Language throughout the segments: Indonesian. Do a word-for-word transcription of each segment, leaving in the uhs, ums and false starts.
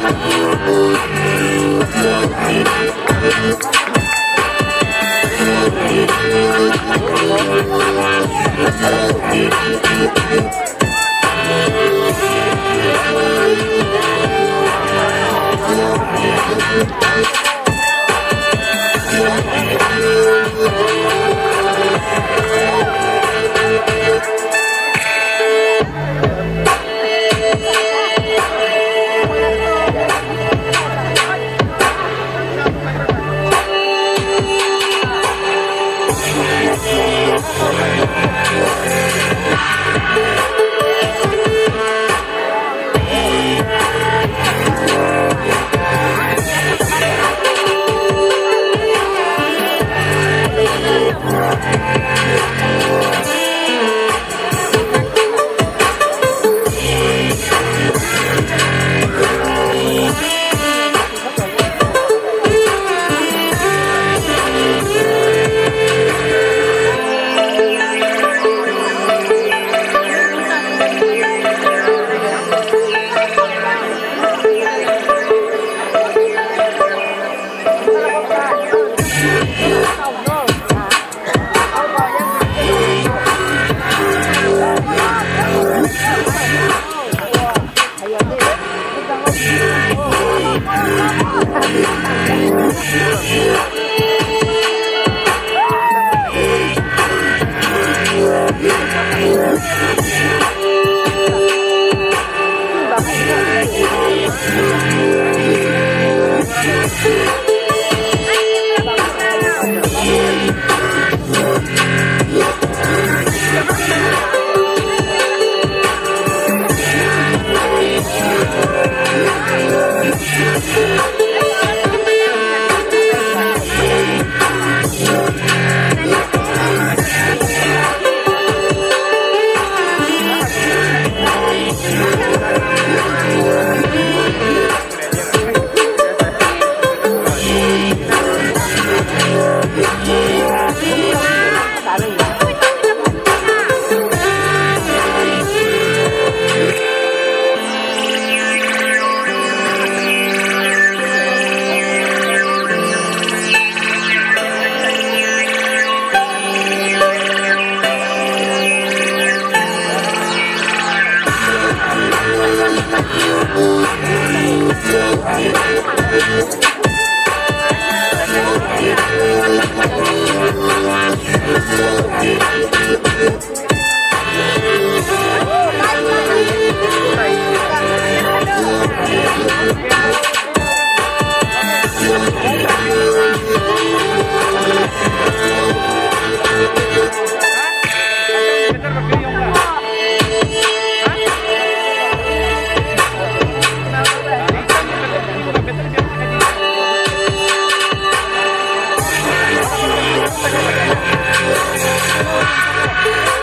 Thank you.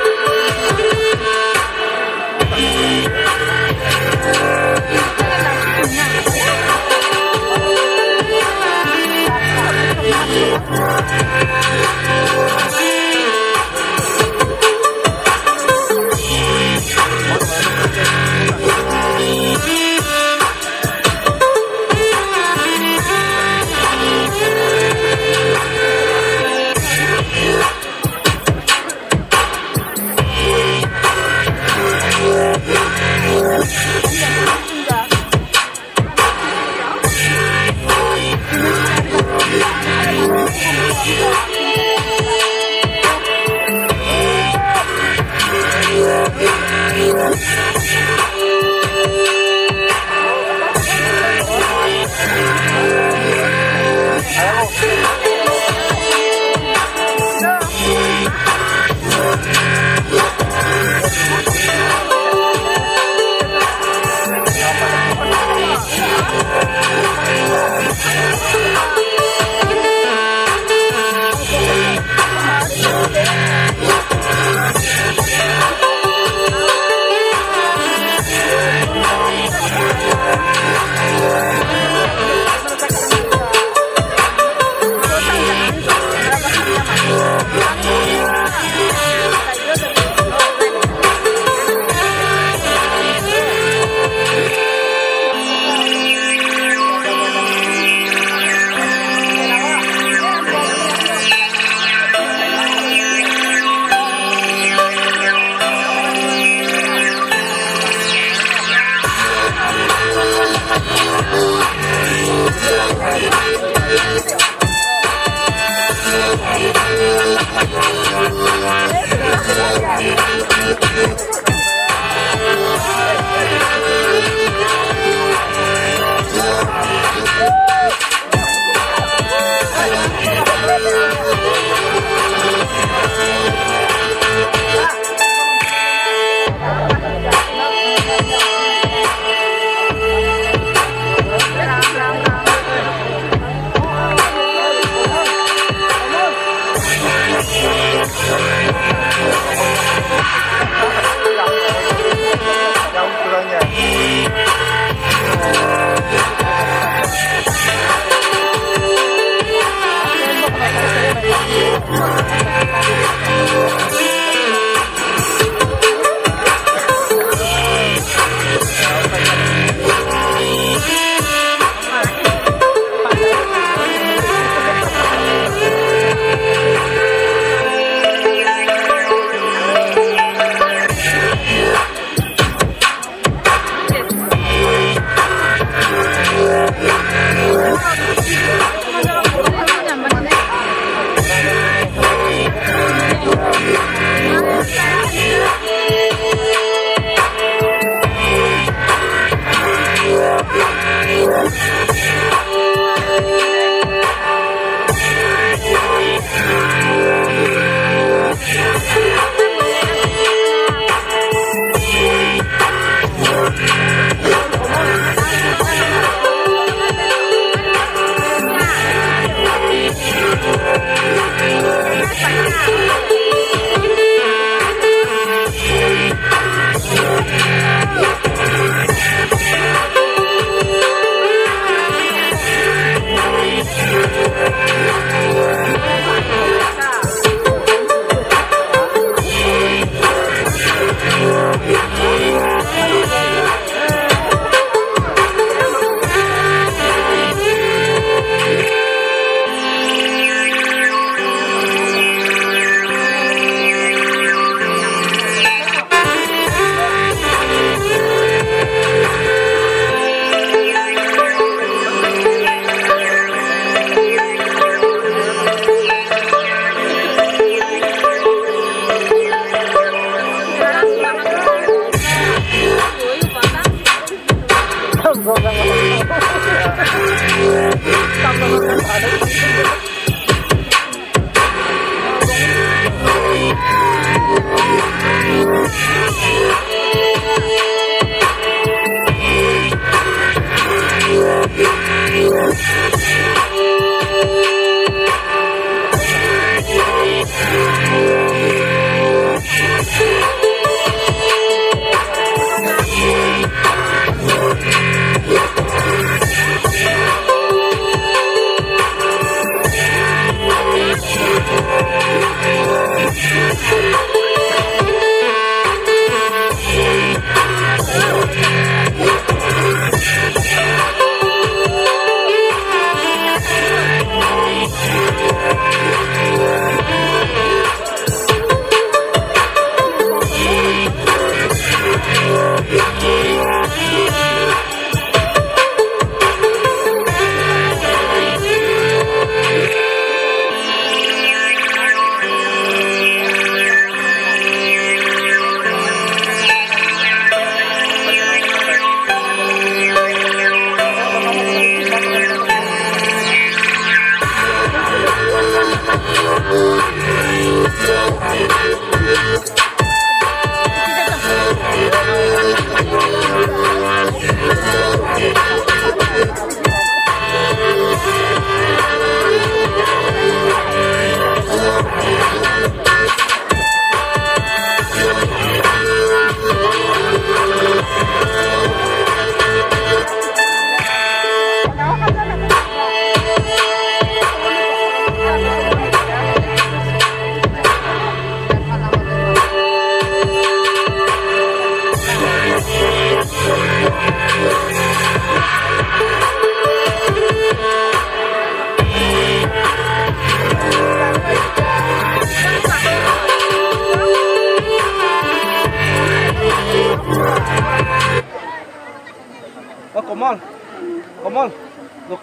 Come on, come on, look.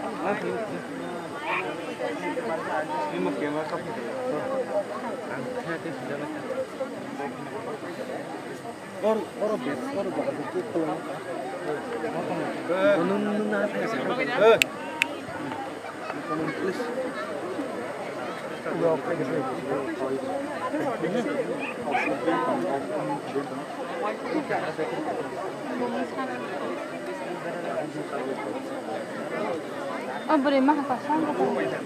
Ini mau kamera kap. Or, or bes, or bagus itu. Nunu nunu nasi. Eh, come on please. Oh, boleh mah pasang ke?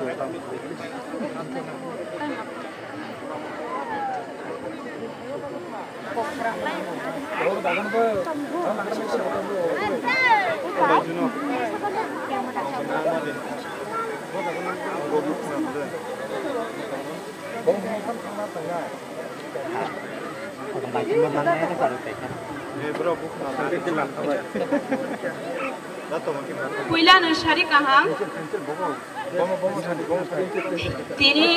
Kuilan syari kahang. Tini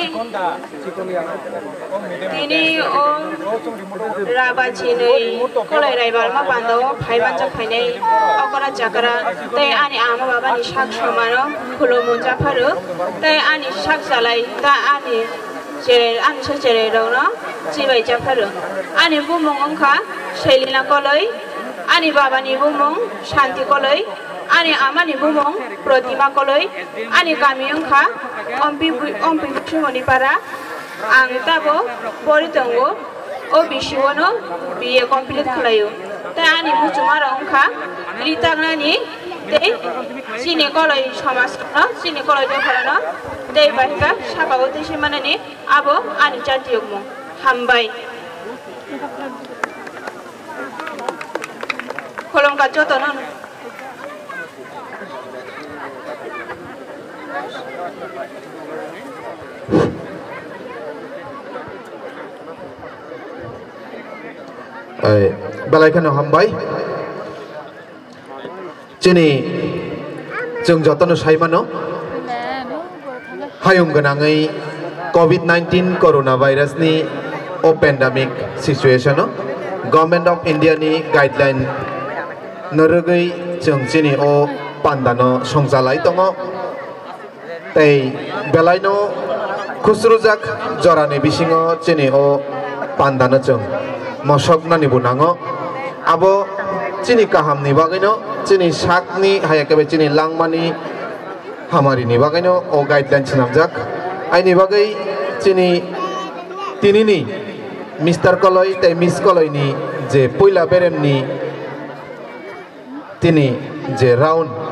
tini oh rabaci ni Kalai Rai Balma Panda Pai baca Pai ni agora cakra teh ani ama baba ni sak samano kulo munca paru teh ani sak salai ta ani cere ani cere dong cibai caparu ani bumong angka Selina Kalai ani baba ni bumong Shanti Kalai ani ama ni bumong Pratima Kalai ani kami angka ompi ompi cumoni para ang tabo poritongo o bisiwono biye complete kelayu ta ani mucumara angka litagna ni te sini Kalai samas no sini Kalai dekarana te bahika sabagote simana ni abo ani jatiyokmo hambai kolom kacoto no ai balai kan hambai chini jeng jotono saimano hayung ganangai covid nineteen coronavirus ni o pandemic situation no government of India ni guideline norogai jeng chini o pandano songjalai tongo tei belai no khusrujak jorani bisingo chini o pandano jeng mosok nani bunango abo chini kaham ni bagino chini sak ni hayakabe chini langmani hamari ni bagino o guideline chinamjak aini bagai chini tinini Mister Kalai tai Miss Kalai ni je poila berem ni tini je round